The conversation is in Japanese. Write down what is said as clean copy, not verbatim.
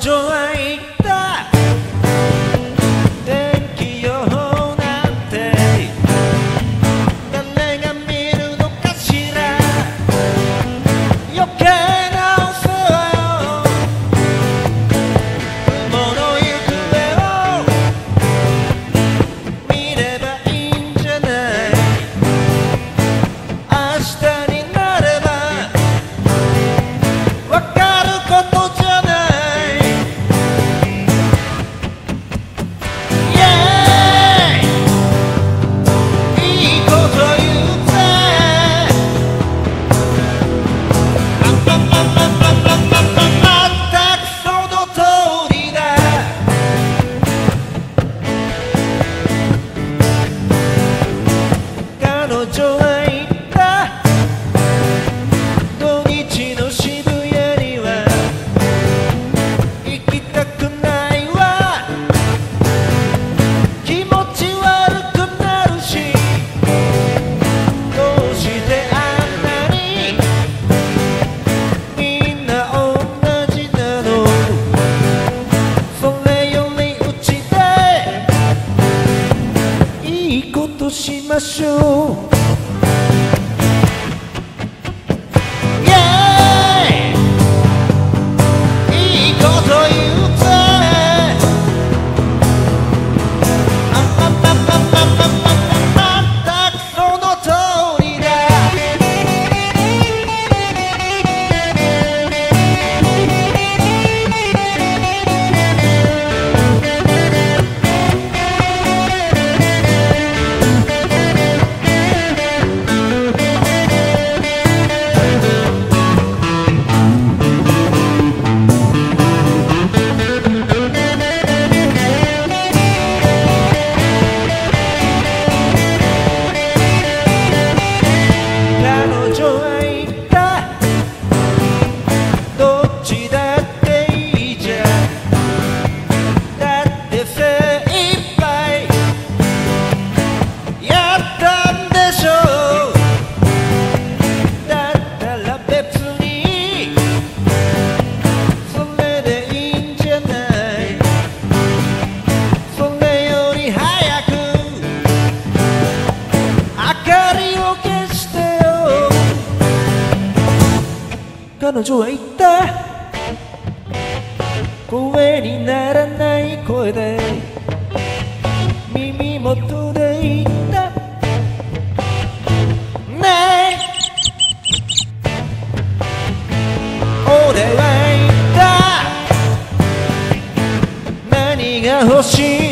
女は言った、天気予報なんて誰が見るのかしら、余計なお世話よ、雲の行方を見ればいいんじゃない。明日になればわかることじゃない。いいこと言うぜ。まったくその通りだ。彼女は言った、土日の渋谷には行きたくないわ。気持ち悪くなるし、どうしてあんなにみんな同じなの。それよりうちでいいことしましょう。いいこと言うぜ。まったくその通りだ。彼女は言った、どっちだっていいじゃん。だって精一杯やったんでしょ。だったら別にそれでいいんじゃない。それより早く明かりを消してよ。彼女は言った、声にならない声で耳元で言った、ねえ俺は言った、何が欲しい